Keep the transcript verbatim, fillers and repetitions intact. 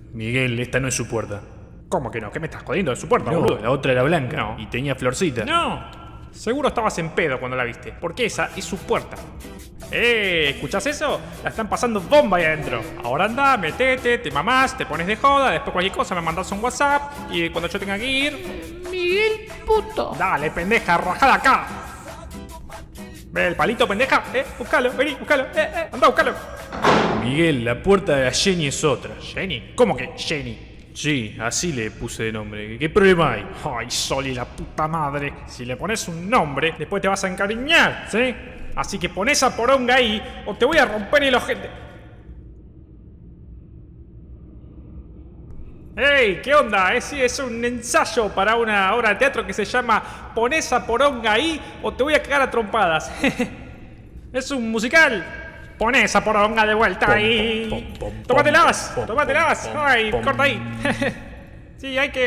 Miguel, esta no es su puerta. ¿Cómo que no? ¿Qué me estás jodiendo? ¿Es su puerta, No, boludo? la otra era blanca No. y tenía florcita. No. Seguro estabas en pedo cuando la viste. Porque esa es su puerta. ¡Eh! ¿Escuchás eso? La están pasando bomba ahí adentro. Ahora anda, metete, te mamás, te pones de joda. Después cualquier cosa me mandás un WhatsApp. Y cuando yo tenga que ir... Miguel, puto. Dale, pendeja, rajada acá. Ve el palito, pendeja. Eh, búscalo, vení, búscalo. Eh, eh, anda, búscalo. Miguel, la puerta de la Jenny es otra. ¿Jenny? ¿Cómo que Jenny? Sí, así le puse de nombre. ¿Qué problema hay? Ay, Soli, la puta madre. Si le pones un nombre, después te vas a encariñar, ¿sí? Así que pon esa poronga ahí o te voy a romper el ojete. ¡Ey! ¿Qué onda? Es, es un ensayo para una obra de teatro que se llama Pon esa poronga ahí o te voy a cagar a trompadas. Es un musical. Pon esa poronga de vuelta ahí. Tómatelas, tómatelas. Ay, corta ahí. Sí, hay que...